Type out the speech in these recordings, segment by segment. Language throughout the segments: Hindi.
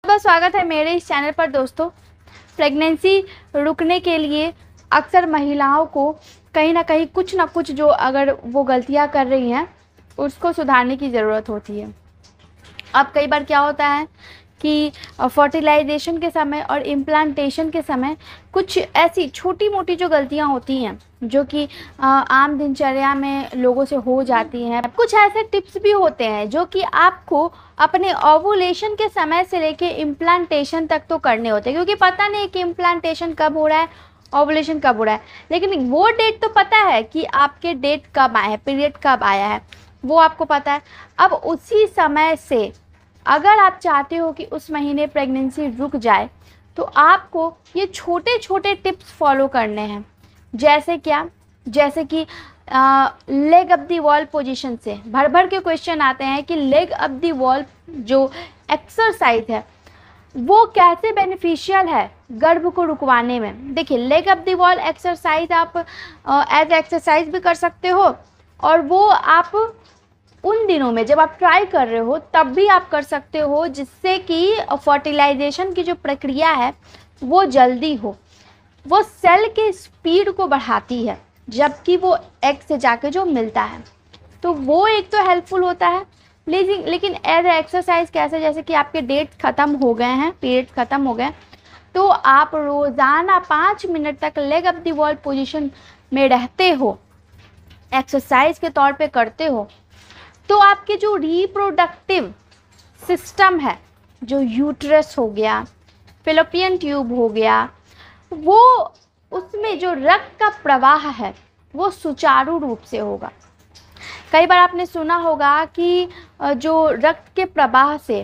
बहुत स्वागत है मेरे इस चैनल पर दोस्तों। प्रेगनेंसी रुकने के लिए अक्सर महिलाओं को कहीं ना कुछ जो अगर वो गलतियां कर रही हैं उसको सुधारने की ज़रूरत होती है। अब कई बार क्या होता है कि फर्टिलाइजेशन के समय और इम्प्लांटेशन के समय कुछ ऐसी छोटी मोटी जो गलतियां होती हैं जो कि आम दिनचर्या में लोगों से हो जाती हैं। कुछ ऐसे टिप्स भी होते हैं जो कि आपको अपने ओवुलेशन के समय से लेके इम्प्लांटेशन तक तो करने होते हैं, क्योंकि पता नहीं कि इम्प्लांटेशन कब हो रहा है, ओवुलेशन कब हो रहा है, लेकिन वो डेट तो पता है कि आपके डेट कब आया है, पीरियड कब आया है, वो आपको पता है। अब उसी समय से अगर आप चाहते हो कि उस महीने प्रेगनेंसी रुक जाए तो आपको ये छोटे छोटे टिप्स फॉलो करने हैं। जैसे क्या, जैसे कि leg up the wall position से भर भर के क्वेश्चन आते हैं कि लेग अप दी वॉल जो एक्सरसाइज है वो कैसे बेनिफिशियल है गर्भ को रुकवाने में। देखिए, leg up the wall exercise आप एज एक्सरसाइज भी कर सकते हो, और वो आप उन दिनों में जब आप ट्राई कर रहे हो तब भी आप कर सकते हो, जिससे कि फर्टिलाइजेशन की जो प्रक्रिया है वो जल्दी हो। वो सेल के स्पीड को बढ़ाती है जबकि वो एग से जाके जो मिलता है, तो वो एक तो हेल्पफुल होता है। लेकिन एज एक्सरसाइज कैसे, जैसे कि आपके डेट ख़त्म हो गए हैं, पीरियड ख़त्म हो गए, तो आप रोज़ाना 5 मिनट तक leg up the wall position में रहते हो, एक्सरसाइज के तौर पे करते हो, तो आपके जो रिप्रोडक्टिव सिस्टम है, जो यूट्रस हो गया, फैलोपियन ट्यूब हो गया, वो उसमें जो रक्त का प्रवाह है वो सुचारू रूप से होगा। कई बार आपने सुना होगा कि जो रक्त के प्रवाह से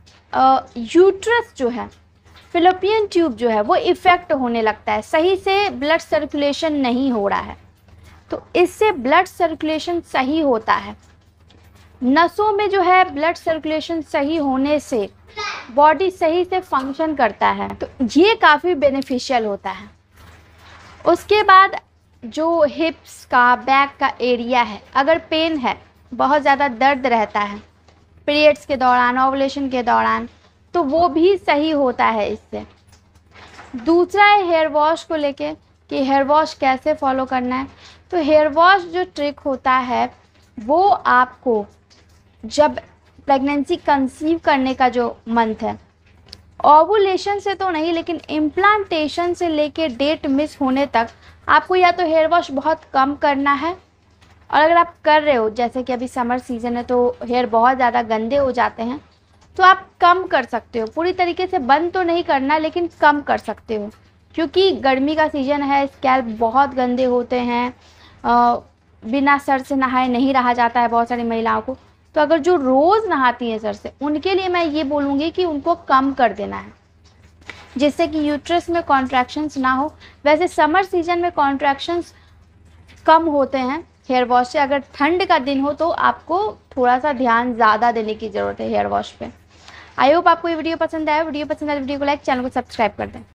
यूट्रस जो है, फैलोपियन ट्यूब जो है वो इफ़ेक्ट होने लगता है, सही से ब्लड सर्कुलेशन नहीं हो रहा है। तो इससे ब्लड सर्कुलेशन सही होता है, नसों में जो है ब्लड सर्कुलेशन सही होने से बॉडी सही से फंक्शन करता है, तो ये काफ़ी बेनिफिशियल होता है। उसके बाद जो हिप्स का, बैक का एरिया है, अगर पेन है, बहुत ज़्यादा दर्द रहता है पीरियड्स के दौरान, ओवुलेशन के दौरान, तो वो भी सही होता है इससे। दूसरा है हेयर वॉश को लेके कि हेयर वॉश कैसे फॉलो करना है। तो हेयर वॉश जो ट्रिक होता है वो आपको जब प्रेगनेंसी कंसीव करने का जो मंथ है, ओवुलेशन से तो नहीं लेकिन इम्प्लांटेशन से लेके डेट मिस होने तक आपको या तो हेयर वॉश बहुत कम करना है, और अगर आप कर रहे हो, जैसे कि अभी समर सीज़न है तो हेयर बहुत ज़्यादा गंदे हो जाते हैं, तो आप कम कर सकते हो। पूरी तरीके से बंद तो नहीं करना लेकिन कम कर सकते हो, क्योंकि गर्मी का सीज़न है, स्कैल्प बहुत गंदे होते हैं, बिना सर से नहाए नहीं रहा जाता है बहुत सारी महिलाओं को। तो अगर जो रोज़ नहाती हैं सर से, उनके लिए मैं ये बोलूँगी कि उनको कम कर देना है, जिससे कि यूट्रस में कॉन्ट्रैक्शंस ना हो। वैसे समर सीजन में कॉन्ट्रैक्शंस कम होते हैं हेयर वॉश से। अगर ठंड का दिन हो तो आपको थोड़ा सा ध्यान ज़्यादा देने की ज़रूरत है हेयर वॉश पे। आई होप आपको ये वीडियो पसंद आया। वीडियो पसंद आए तो वीडियो को लाइक, चैनल को सब्सक्राइब कर दें।